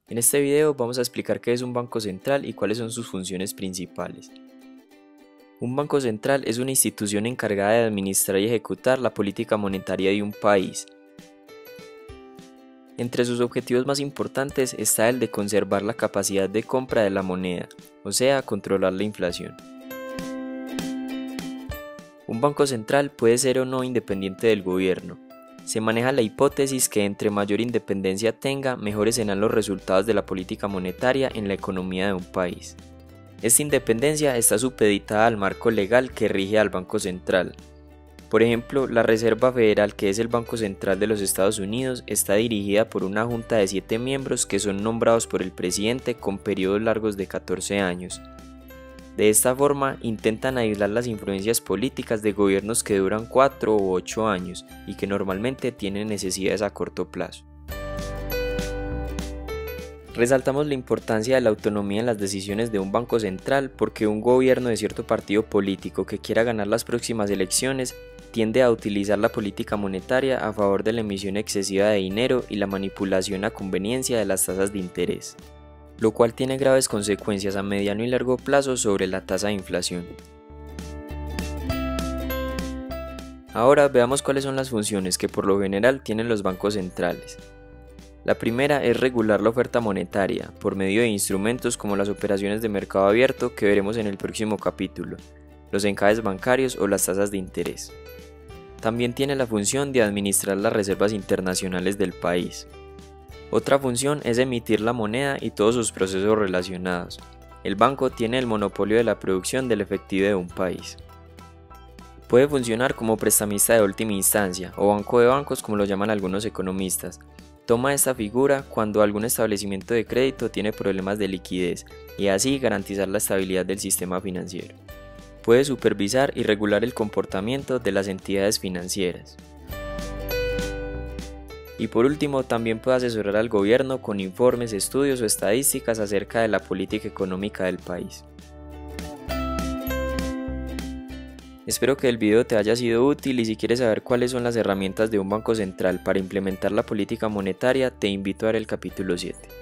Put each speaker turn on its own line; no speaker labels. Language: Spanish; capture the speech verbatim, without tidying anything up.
En este video vamos a explicar qué es un banco central y cuáles son sus funciones principales. Un banco central es una institución encargada de administrar y ejecutar la política monetaria de un país. Entre sus objetivos más importantes está el de conservar la capacidad de compra de la moneda, o sea, controlar la inflación. Un banco central puede ser o no independiente del gobierno. Se maneja la hipótesis que entre mayor independencia tenga, mejores serán los resultados de la política monetaria en la economía de un país. Esta independencia está supeditada al marco legal que rige al Banco Central. Por ejemplo, la Reserva Federal, que es el Banco Central de los Estados Unidos, está dirigida por una junta de siete miembros que son nombrados por el presidente con periodos largos de catorce años. De esta forma, intentan aislar las influencias políticas de gobiernos que duran cuatro u ocho años y que normalmente tienen necesidades a corto plazo. Resaltamos la importancia de la autonomía en las decisiones de un banco central porque un gobierno de cierto partido político que quiera ganar las próximas elecciones tiende a utilizar la política monetaria a favor de la emisión excesiva de dinero y la manipulación a conveniencia de las tasas de interés, lo cual tiene graves consecuencias a mediano y largo plazo sobre la tasa de inflación. Ahora veamos cuáles son las funciones que por lo general tienen los bancos centrales. La primera es regular la oferta monetaria por medio de instrumentos como las operaciones de mercado abierto que veremos en el próximo capítulo, los encajes bancarios o las tasas de interés. También tiene la función de administrar las reservas internacionales del país. Otra función es emitir la moneda y todos sus procesos relacionados. El banco tiene el monopolio de la producción del efectivo de un país. Puede funcionar como prestamista de última instancia o banco de bancos como lo llaman algunos economistas. Toma esta figura cuando algún establecimiento de crédito tiene problemas de liquidez y así garantizar la estabilidad del sistema financiero. Puede supervisar y regular el comportamiento de las entidades financieras. Y por último, también puede asesorar al gobierno con informes, estudios o estadísticas acerca de la política económica del país. Espero que el video te haya sido útil y si quieres saber cuáles son las herramientas de un banco central para implementar la política monetaria, te invito a ver el capítulo siete.